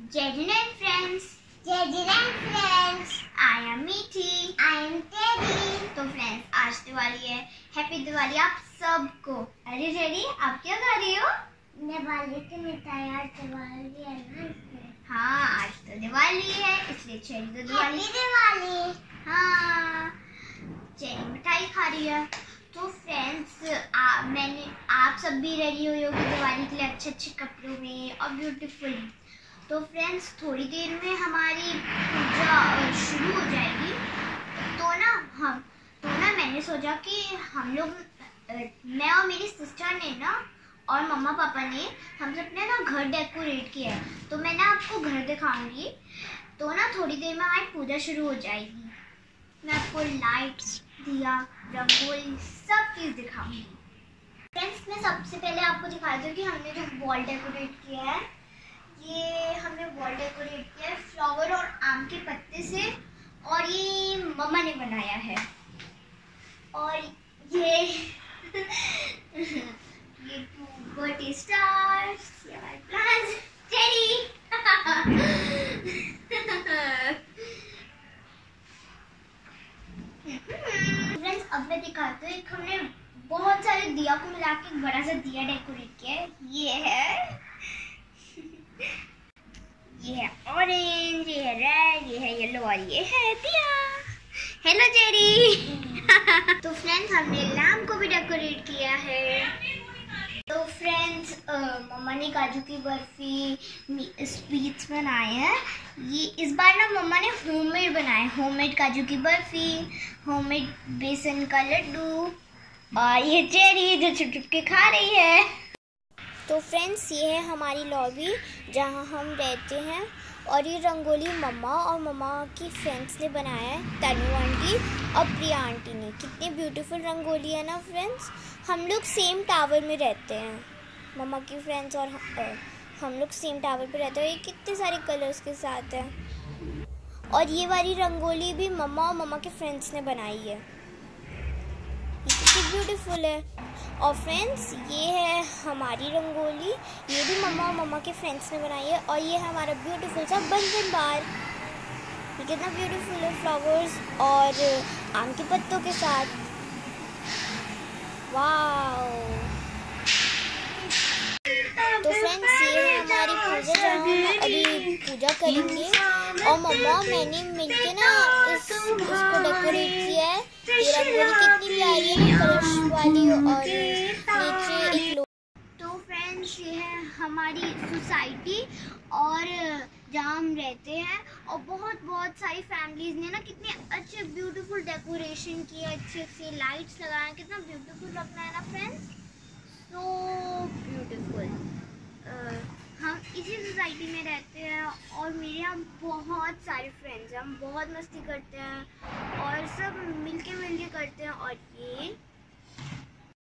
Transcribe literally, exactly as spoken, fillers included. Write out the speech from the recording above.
Jadin and friends. Jadin and friends. I am Meethi. I am Teddy. तो friends आज दिवाली है। Happy Diwali आप सबको। अरे जेडी आप क्या कर रही हो? दिवाली की मिठाई। आज दिवाली है ना इसलिए। हाँ आज तो दिवाली है इसलिए चेरी तो दिवाली। दिवाली। हाँ चेरी मिठाई खा रही है। तो फ्रेंड्स मैंने आप सब भी रेडी हुए होगी दिवाली के लिए अच्छे अच्छे कपड़ों में और ब्यूटीफुल। तो फ्रेंड्स थोड़ी देर में हमारी पूजा शुरू हो जाएगी। तो ना हम तो ना मैंने सोचा कि हम लोग मैं और मेरी सिस्टर ने ना और मम्मा पापा ने हम सब ने ना घर डेकोरेट किया है। तो मैं ना आपको घर दिखाऊंगी। तो ना थोड़ी देर में हमारी पूजा शुरू हो जाएगी। मैं आपको लाइट्स दिया रंगोली सब चीज़ दिखाऊंगी। फ्रेंड्स मैं सबसे पहले आपको दिखाती हूँ कि हमने जो वॉल डेकोरेट किया है, ये हमने वॉल डेकोरेट किया है फ्लावर और आम के पत्ते से और ये मम्मा ने बनाया है। और ये ये टू बर्थडे स्टार्स, ये हमारे प्लांट्स, चेरी। फ्रेंड्स अब मैं दिखाती हूँ, एक हमने बहुत सारे दिया को मिला के एक बड़ा सा दिया डेकोरेट किया है। ये है ये है ऑरेंज, ये है रेड, ये है येलो और ये है दिया। Hello Jerry. तो फ्रेंड्स हमने लैम्प को भी डेकोरेट किया है। तो फ्रेंड्स मम्मा ने काजू की बर्फी स्वीट्स बनाए हैं। ये इस बार ना मम्मा ने होममेड बनाए, होममेड काजू की बर्फी, होममेड बेसन का लड्डू और ये चेरी जो छुप छुप के खा रही है। तो फ्रेंड्स ये है हमारी लॉबी जहाँ हम रहते हैं और ये रंगोली मम्मा और मम्मा की फ्रेंड्स ने बनाया है, तनु आंटी और प्रिया आंटी ने। कितनी ब्यूटीफुल रंगोली है ना फ्रेंड्स। हम लोग सेम टावर में रहते हैं, मम्मा की फ्रेंड्स और हम, हम लोग सेम टावर पे रहते हैं। ये कितने सारे कलर्स के साथ है। और ये वाली रंगोली भी मम्मा और मम्मा के फ्रेंड्स ने बनाई है। ये कितनी ब्यूटीफुल है। और फ्रेंड्स ये है हमारी रंगोली, ये भी मम्मा और मम्मा के फ्रेंड्स ने बनाई है। और ये है हमारा ब्यूटीफुल सा बंधन बार। ये कितना ब्यूटीफुल है फ्लावर्स और आम के पत्तों के साथ। वाओ। तो फ्रेंड्स ये है हमारी पूजा जहाँ हम अभी पूजा करेंगे और मम्मा और मैंने मिलके ना इस इसको डेकोरेट किया है। ये रंगोली कितनी प्यारी है, कलर्स वाली और नीचे एक लो। तो फ्रेंड्स ये है हमारी सोसाइटी और जहाँ हम रहते हैं और बहुत बहुत सारी फैमिलीज ने ना कितने अच्छे ब्यूटीफुल डेकोरेशन किए, अच्छे अच्छे लाइट्स लगाए, कितना ब्यूटीफुल लग रहा है ना फ्रेंड्स। So beautiful. हम इसी सोसाइटी में रहते हैं और मेरे यहाँ बहुत सारे फ्रेंड्स हैं। हम बहुत मस्ती करते हैं और सब मिलके मिलके करते हैं। और ये